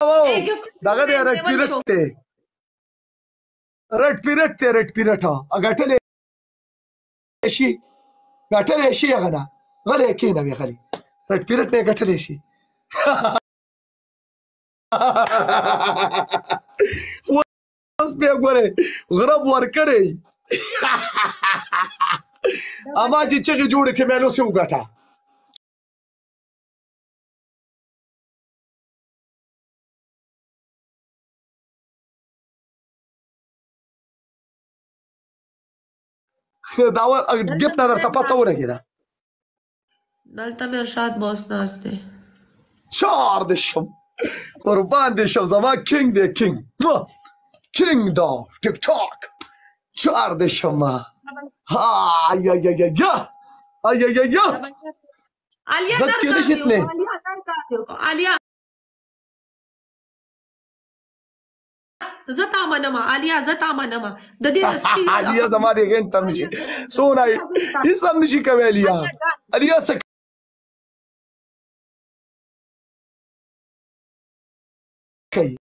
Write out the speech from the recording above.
دغه د رټ پیرټ ته رټ پیرټ ته رټ پیرټ اګټلې شي ګټلې شي هغه نه غلې کېنه وی غلې رټ پیرټ نه ګټلې شي اوس بیا ګوره غرب ورکړی اما چې چغې جوړې کړې مې نو څه وګټه دا ګپ نه درته پته ولګېده دلته مې ارشاد باس ناست دی چار دې شم قربان دې شم زما کینګ دی کینګ کینګ دا ټیک ټاک چار دې شم عالیه زد کې نشي تللی عالیه زه تا منم عالیه زه تا منم د دې عالیه زما دې غین تم نشي سونه هیڅ هم نشي کوي عالیه څه کوي